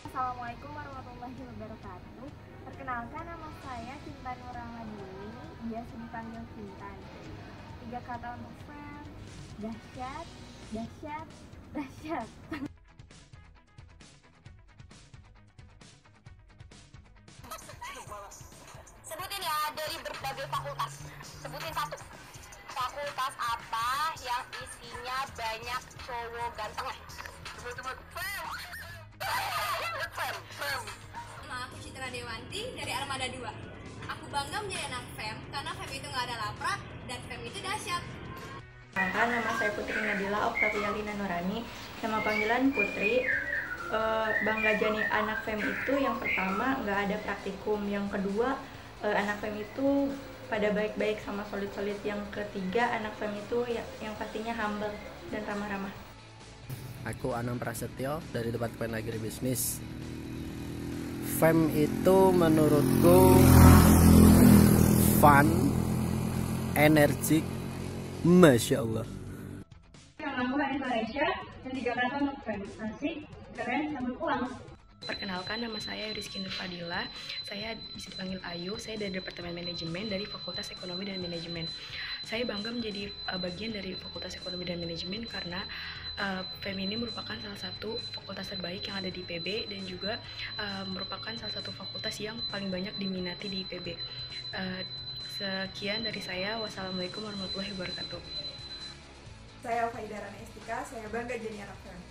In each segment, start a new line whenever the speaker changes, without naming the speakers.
Assalamualaikum warahmatullahi wabarakatuh. Perkenalkan, nama saya Cinta Nuramadini, biasa dipanggil Cintan. 3 kata untuk fam: dahsyat, dahsyat, dahsyat.
Sebutin ya, dari berbagai fakultas. Sebutin satu. Fakultas apa yang isinya banyak cowok ganteng? Sebut. Fem.
Nama aku Citra Dewanti dari Armada 2. Aku bangga menjadi anak FEM karena FEM itu nggak ada laprak dan FEM itu dahsyat.
Nama saya Putri Nadila Oktavia Lina Nurani. Nama panggilan Putri. Bangga jadi anak FEM itu yang pertama nggak ada praktikum, yang kedua anak FEM itu pada baik-baik sama solid-solid, yang ketiga anak FEM itu yang pastinya humble dan ramah-ramah.
Aku Anam Prasetyo dari Departemen Agribisnis. FEM itu menurutku fun, energik, Masya Allah.
Nama aku Indonesia dan 3 kata untuk FEM: asik, keren, sama uang.
Perkenalkan, nama saya Rizky Nur Fadila. Saya bisa dipanggil Ayu. Saya dari Departemen Manajemen dari Fakultas Ekonomi dan Manajemen. Saya bangga menjadi bagian dari Fakultas Ekonomi dan Manajemen karena FEM ini merupakan salah satu fakultas terbaik yang ada di IPB dan juga merupakan salah satu fakultas yang paling banyak diminati di IPB. Sekian dari saya. Wassalamualaikum warahmatullahi wabarakatuh.
Saya Faidah Rana Estika, saya bangga jadi anak FEM.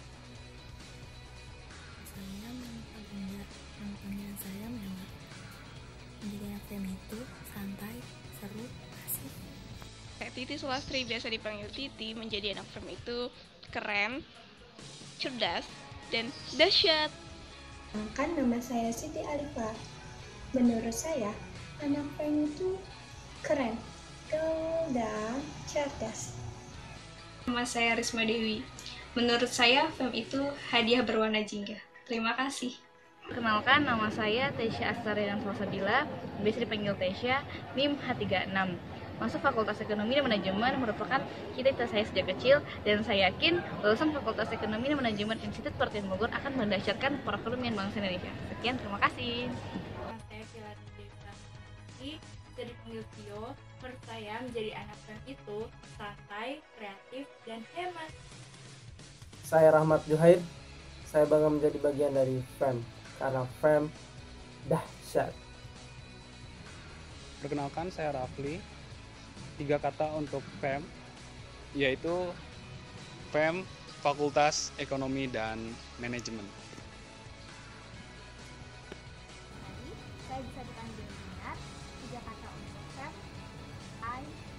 Saya bangga, nama panggilan saya Mewah. Menjadi anak FEM itu santai, seru, asik.
Saya Titi Sulastri, biasa dipanggil Titi. Menjadi anak FEM itu keren, cerdas, dan dahsyat.
Kan nama saya Siti Alifa. Menurut saya, anak FEM itu keren, gaul, dan cerdas.
Nama saya Risma Dewi. Menurut saya, FEM itu hadiah berwarna jingga. Terima kasih.
Kenalkan, nama saya Tesya Astari dan Salsabila, biasa dipanggil Tesya, NIM H36. Masuk Fakultas Ekonomi dan Manajemen merupakan cita-cita saya sejak kecil, dan saya yakin lulusan Fakultas Ekonomi dan Manajemen Institut Pertanian Bogor akan mendahsyatkan perekonomian bangsa Indonesia. Sekian, terima kasih.
Saya Filar Desa, bisa dipanggil Tio. Menurut saya, menjadi anak FEM itu santai, kreatif, dan hemat.
Saya Rahmat Juhaid. Saya bangga menjadi bagian dari FEM karena FEM dahsyat.
Perkenalkan, saya Rafli. 3 kata untuk FEM, yaitu FEM Fakultas Ekonomi dan Manajemen.
Saya bisa dipanggil Minat. 3 kata untuk FEM: I